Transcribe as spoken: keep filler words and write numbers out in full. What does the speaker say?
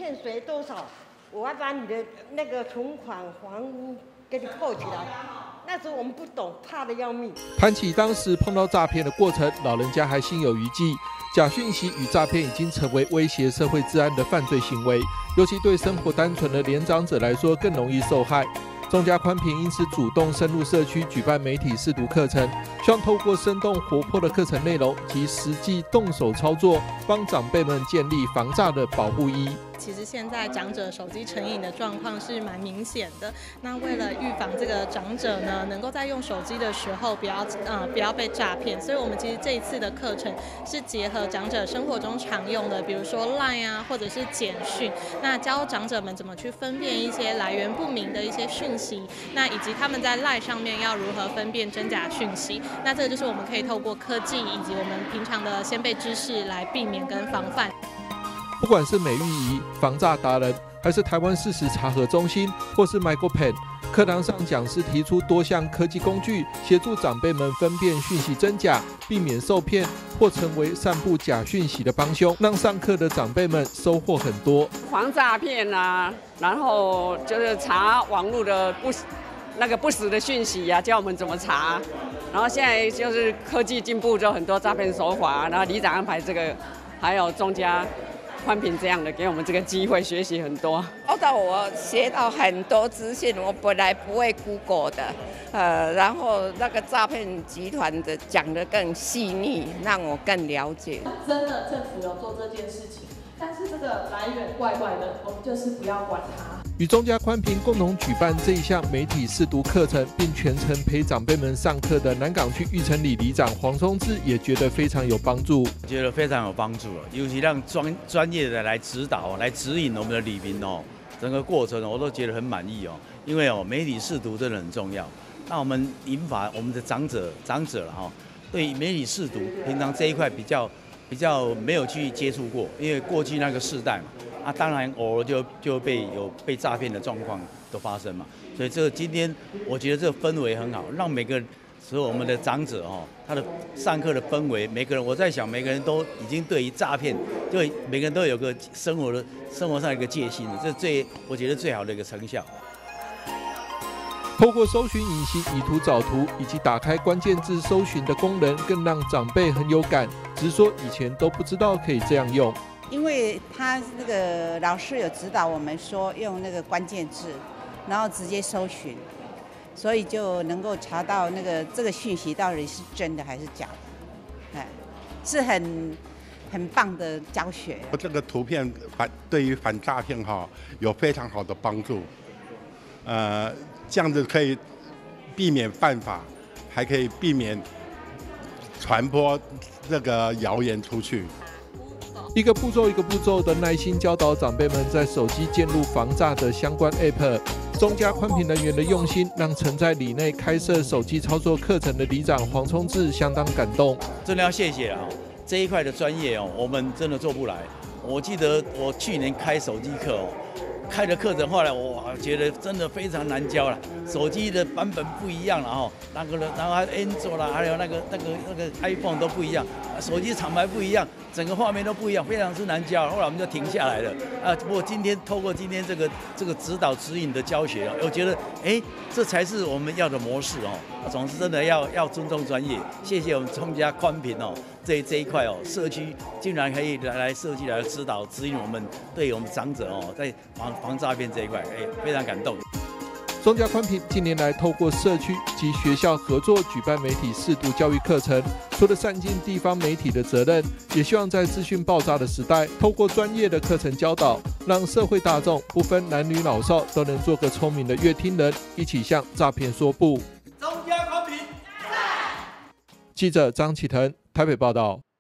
欠谁多少，我要把你的那个存款、房屋给你扣起来。那时候我们不懂，怕得要命。 谈起当时碰到诈骗的过程，老人家还心有余悸。假讯息与诈骗已经成为威胁社会治安的犯罪行为，尤其对生活单纯的年长者来说更容易受害。中嘉宽频因此主动深入社区举办媒体识读课程，希望透过生动活泼的课程内容及实际动手操作，帮长辈们建立防诈的保护衣。 其实现在长者手机成瘾的状况是蛮明显的。那为了预防这个长者呢，能够在用手机的时候不要呃不要被诈骗，所以我们其实这一次的课程是结合长者生活中常用的，比如说 LINE 啊，或者是简讯，那教长者们怎么去分辨一些来源不明的一些讯息，那以及他们在 LINE 上面要如何分辨真假讯息。那这个就是我们可以透过科技以及我们平常的先辈知识来避免跟防范。 不管是美玉仪防诈达人，还是台湾事实查核中心，或是 MicroPen， 课堂上讲师提出多项科技工具，协助长辈们分辨讯息真假，避免受骗或成为散布假讯息的帮凶，让上课的长辈们收获很多。 防诈骗啊，然后就是查网络的不那个不实的讯息啊，教我们怎么查。然后现在就是科技进步，就很多诈骗手法，然后里长安排这个，还有中嘉宽频这样的，给我们这个机会学习很多。 报道我学到很多资讯，我本来不会 Google 的，呃，然后那个诈骗集团的讲得更细腻，让我更了解。 真的政府有做这件事情，但是这个来源怪怪的，我们就是不要管它。 与中嘉宽频共同举办这一项媒体识读课程，并全程陪长辈们上课的南港区育成里里长黄松志也觉得非常有帮助。 觉得非常有帮助了，尤其让专专业的来指导、来指引我们的里民哦，整个过程我都觉得很满意哦。因为哦，媒体识读真的很重要。那我们引发我们的长者、长者了哈，对媒体识读平常这一块比较比较没有去接触过，因为过去那个世代嘛。啊，当然偶尔就就被有被诈骗的状况都发生嘛，所以这个今天我觉得这个氛围很好，让每个所有我们的长者哦，他的上课的氛围，每个人我在想，每个人都已经对于诈骗，对每个人都有个生活的生活上一个戒心，这最我觉得最好的一个成效。 透过搜寻引擎以图找图，以及打开关键字搜寻的功能，更让长辈很有感，只是说以前都不知道可以这样用。 因为他那个老师有指导我们说用那个关键字，然后直接搜寻，所以就能够查到那个这个讯息到底是真的还是假的，哎，是很很棒的教学。 这个图片反对于反诈骗哈有非常好的帮助，呃，这样子可以避免犯法，还可以避免传播这个谣言出去。 一个步骤一个步骤的耐心教导长辈们在手机建入防诈的相关 App。中嘉宽频人员的用心，让曾在里内开设手机操作课程的里长黄聪志相当感动。 真的要谢谢啊！这一块的专业哦，我们真的做不来。我记得我去年开手机课哦，开的课程后来我觉得真的非常难教了，手机的版本不一样了哈，那个然后还有 Android 啦，还有那个那个那个 iPhone 都不一样，手机厂牌不一样，整个画面都不一样，非常之难教。后来我们就停下来了啊。不过今天透过今天这个这个指导指引的教学啊，我觉得哎，这才是我们要的模式哦。总是真的要要尊重专业，谢谢我们中嘉宽频哦，这这一块哦，社区竟然可以来来设计来指导指引我们，对我们长者哦，在防防诈骗这一块，哎，非常感动。 中嘉宽频近年来透过社区及学校合作举办媒体识读教育课程，除了善尽地方媒体的责任，也希望在资讯爆炸的时代，透过专业的课程教导，让社会大众不分男女老少都能做个聪明的乐听人，一起向诈骗说不。 中嘉宽频， 记者张启腾台北报道。